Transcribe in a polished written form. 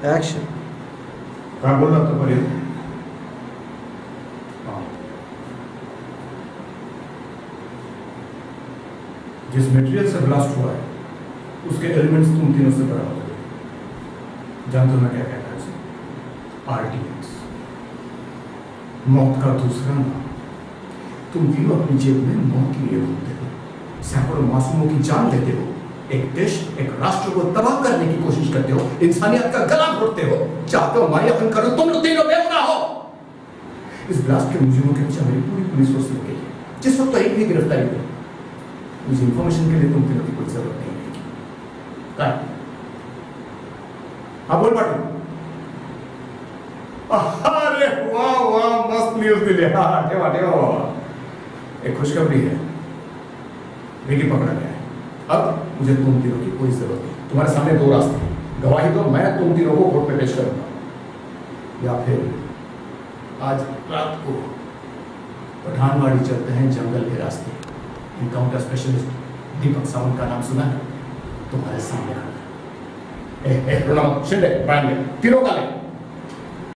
Action. काय बोल रहा था पर जिस मटेरियल से ब्लास्ट हुआ है उसके एलिमेंट्स तुम तीनों से बराबर हो। जानते हो मैं क्या कहता है उसे? आरटीएक्स, मौत का दूसरा नाम। तुम तीनों अपनी जेब में मौत लिए घूमते हो, सैकड़ों मासूमों की जान लेते हो, एक देश एक राष्ट्र को तबाह करने की कोशिश करते हो, इंसानियत का गला घोटते हो, चाहते हो मायापन करो, तुम लोग तीनों बेगुनाह हो। इस ब्लास्ट के मुजरिमों के पीछे मेरी पूरी पुलिस फोर्स लगी है। जिस वक्त तो एक भी गिरफ्तारी हुई, मुझे इंफॉर्मेशन के लिए तुम तीनों की कोई जरूरत नहीं रहेगी। हाँ बोल पाटू। अरे वाह वाह, मस्त न्यूज दिले। हाँ ठेवा ठेवा। एक खुशखबरी है, विकी पकड़ा गया है। अब मुझे तुम तीनों की कोई जरूरत नहीं। तुम्हारे सामने दो रास्ते हैं, गवाही दो, मैं तुम तीनों को कोर्ट में पेश करूंगा, या फिर आज रात को पठानवाड़ी चलते हैं जंगल के रास्ते। इनकाउंटर स्पेशलिस्ट दीपक सावंत का नाम सुना है? तुम्हारे सामने खड़ा है। शिंदे, तीनों का ले।